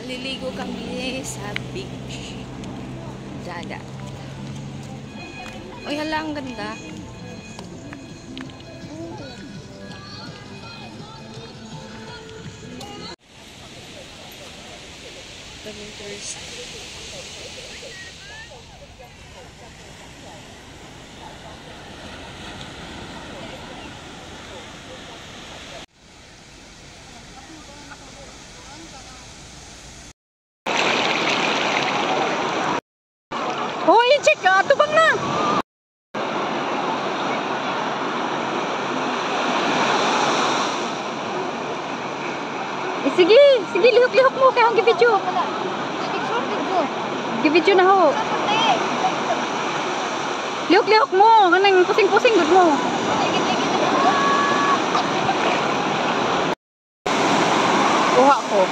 Maliligo kami sa beach. Dagat. Uy, hala, ang ganda. Daming tourist. Hoy, check ka! Tubang na! Sige, sige, lihok-lihok mo kaya ang gibidyo. Gibidyo na ho. Lihok-lihok mo, kanang pusing-pusing gud mo. Kuha ko.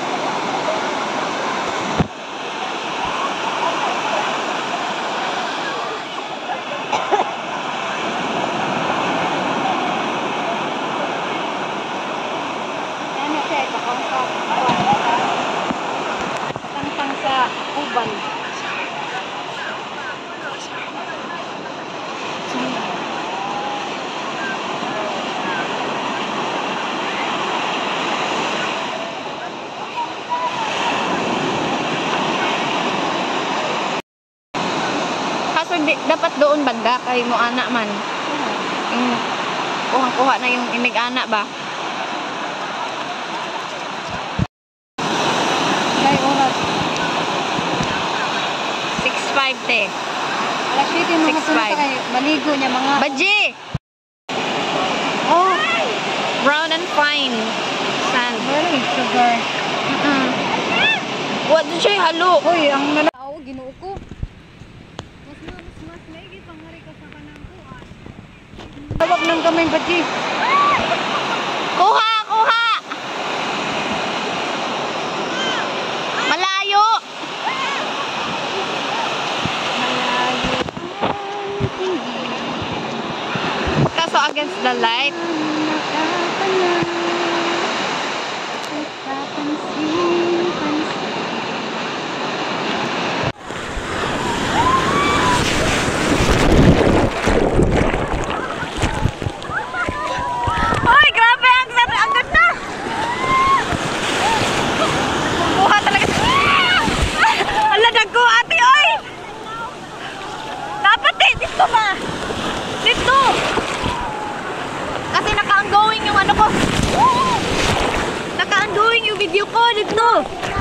Tangtang sa uban. Kaso dapat doon banda kay mo anak man. Kuha na yung imig anak ba? Oras 6:05 te. Alas 7 yung mga punta kay maligo niya mga Baji! Oh! Brown and fine sand. Very sugar. What did you halo? Uy, ang nalao, ginuo ko. Mas maigi pangari ka sa kanang kuha. Tawag ng kamay, Baji. Kuha! Kuha! Malayo! Kaso against the light. Ay, grabe! Ang ganda! Buha talaga. Ala, dago ate, oy! Dapat dito ba? Dito! Kasi naka-ongoing yung ano ko. Naka-ongoing yung video ko dito.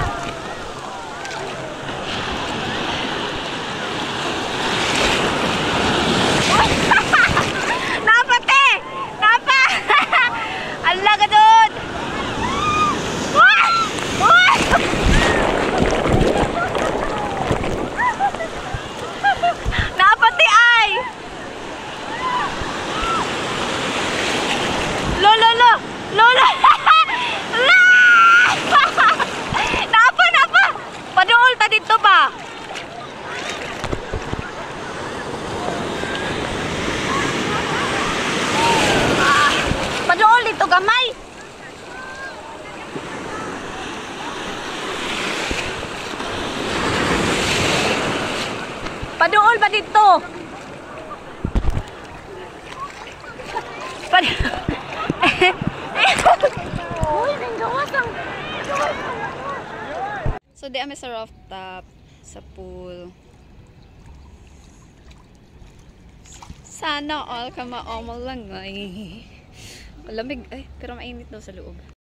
Napa, te! Napa! Ala ka doon! Napati ay! Lolo! Lola! Napa! Paduol ta dito ba? Paduol dito gamay! Paduol ba dito? So di kami sa rooftop sa pool. Sana all ka maomal lang ay. Malamig ay pero mainit daw sa loob.